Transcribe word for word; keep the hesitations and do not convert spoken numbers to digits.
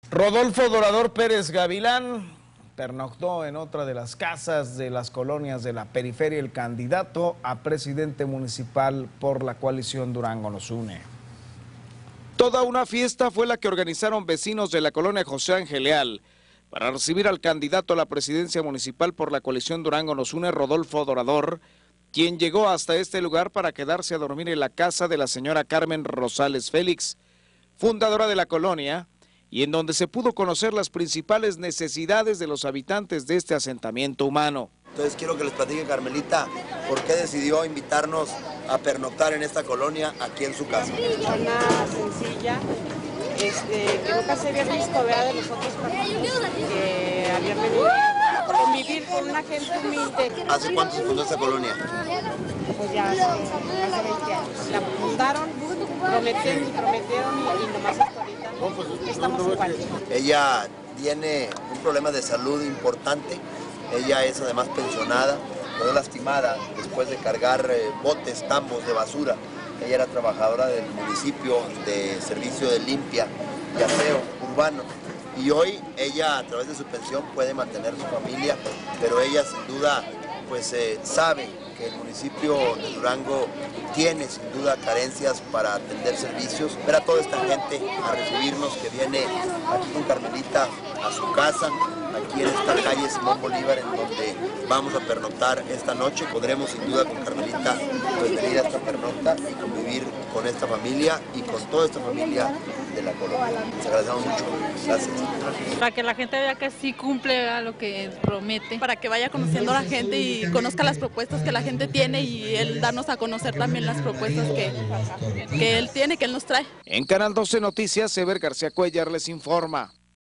Rodolfo Dorador Pérez Gavilán pernoctó en otra de las casas de las colonias de la periferia, el candidato a presidente municipal por la coalición Durango Nos Une. Toda una fiesta fue la que organizaron vecinos de la colonia José Ángel Leal para recibir al candidato a la presidencia municipal por la coalición Durango Nos Une, Rodolfo Dorador, quien llegó hasta este lugar para quedarse a dormir en la casa de la señora Carmen Rosales Félix, fundadora de la colonia, y en donde se pudo conocer las principales necesidades de los habitantes de este asentamiento humano. Entonces quiero que les platique Carmelita por qué decidió invitarnos a pernoctar en esta colonia aquí en su casa. Una sencilla, este, que nunca se había visto, vea, de los otros partidos que habían venido a convivir con una gente humilde. ¿Hace cuánto se fundó esta colonia? Pues ya hace, hace veinte años. La fundaron, prometieron y prometieron y, y nomás hasta ahorita estamos igual. Ella tiene un problema de salud importante. Ella es además pensionada, quedó lastimada después de cargar eh, botes, tambos de basura. Ella era trabajadora del municipio de servicio de limpia y aseo urbano. Y hoy ella a través de su pensión puede mantener su familia, pero ella sin duda pues eh, sabe que el municipio de Durango tiene sin duda carencias para atender servicios. Ver a toda esta gente a recibirnos que viene aquí con Carmelita a su casa, aquí en esta calle Simón Bolívar, en donde vamos a pernoctar esta noche. Podremos sin duda con Carmelita pues, venir a esta pernocta y convivir con esta familia y con toda esta familia de la colonia. Les agradecemos mucho. Gracias. Para que la gente vea que sí cumple a lo que promete, para que vaya conociendo a la gente y conozca las propuestas que la gente tiene y él darnos a conocer también las propuestas que, que él tiene, que él nos trae. En Canal doce Noticias, Eber García Cuellar les informa.